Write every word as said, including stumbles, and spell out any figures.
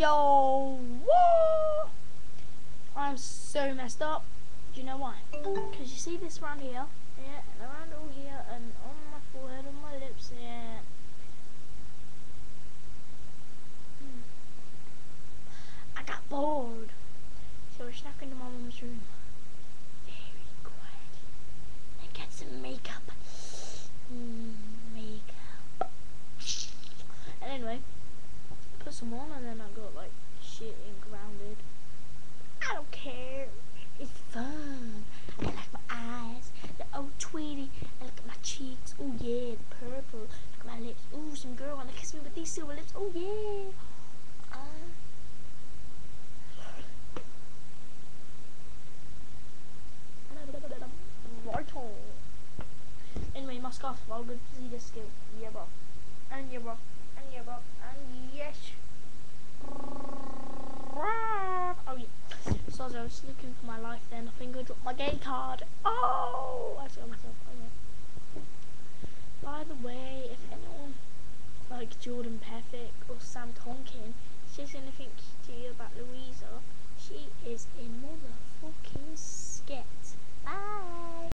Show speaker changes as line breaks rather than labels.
Yo, what? I'm so messed up. Do you know why? Because you see this around here, yeah, and around all here, and on my forehead, on my lips, yeah. Hmm. I got bored, so I snuck into my mum's room very quietly and get some makeup. Mm, makeup. And anyway, put some on, and then I got like shit and grounded. I don't care. It's fun. I like my eyes. They're oh tweety. I look at my cheeks. Oh yeah, the purple. Look at my lips. Ooh, some girl wanna kiss me with these silver lips. Oh yeah. Uh, right on. Anyway, my scarf. I'll go see this skill. Yeah, bro. And yeah, bro. And yeah, bro. And yes. Oh yeah. So as I was looking for my life then, I think I dropped my gay card. Oh! I saw myself. Okay. By the way, if anyone like Jordan Perfect or Sam Tonkin says anything to you about Louisa, she is a motherfucking sket. Bye!